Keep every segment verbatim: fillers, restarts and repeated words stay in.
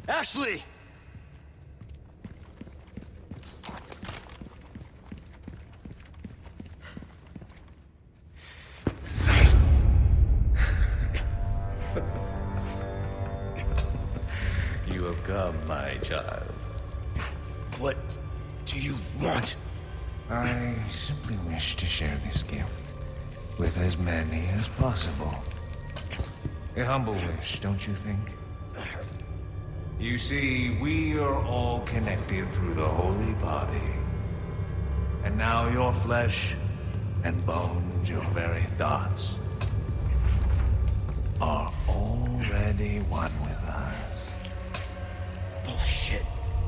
Ashley! You have come, my child. What do you want? I simply wish to share this gift with as many as possible. A humble wish, don't you think? You see, we are all connected through the holy body. And now your flesh and bones, your very thoughts, are already one with us. Bullshit.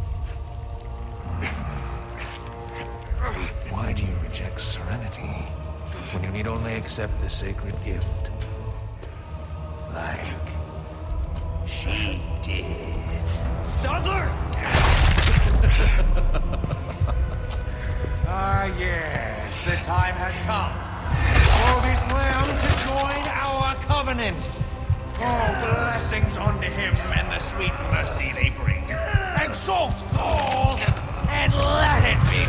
Why do you reject serenity when you need only accept the sacred gift? Like she did. Sadler! Ah, yes, the time has come for this lamb to join our covenant. Oh, blessings unto him and the sweet mercy they bring. Exalt all and let it be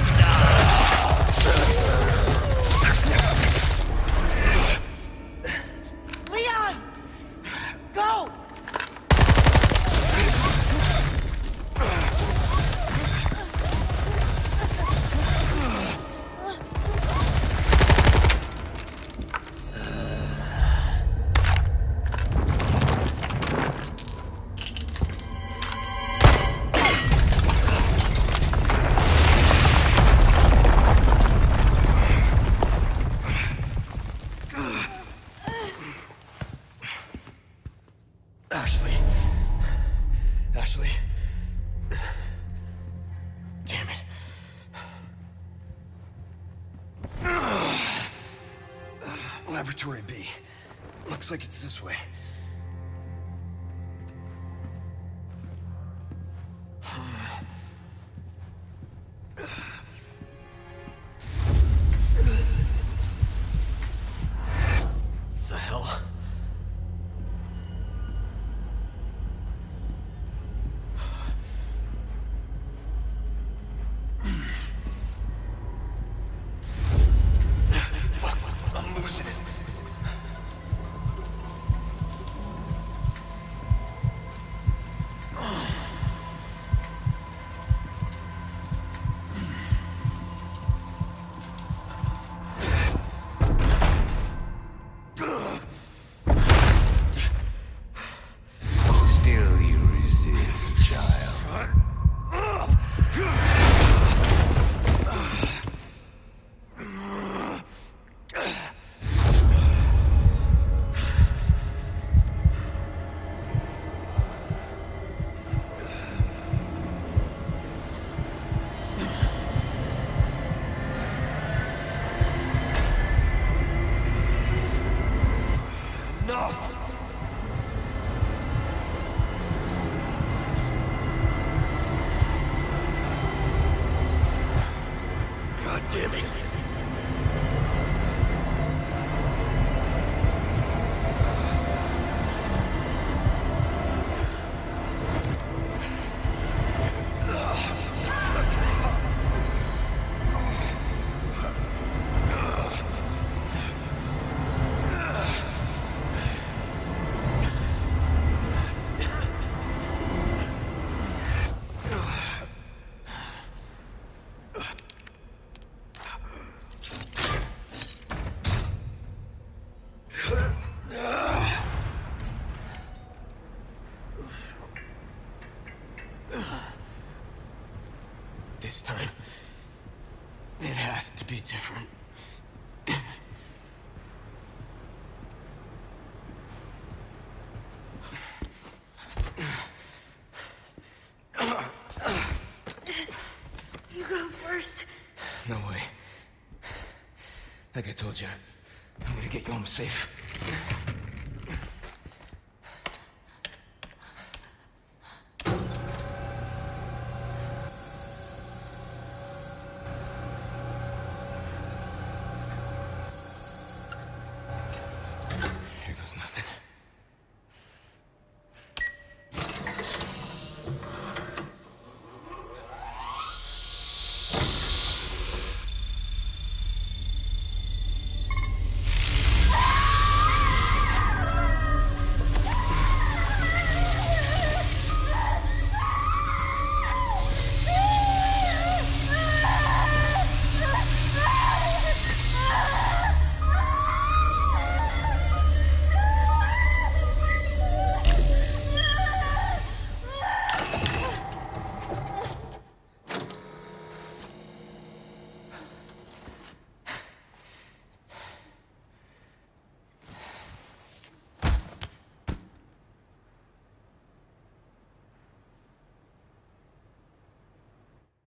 done. Leon! Go! Ashley. Ashley. Damn it. Laboratory B. Looks like it's this way. The hell? Still you resist, child. Enough! God damn it. This time, it has to be different. You go first. No way. Like I told you, I'm gonna get you home safe. Here goes nothing.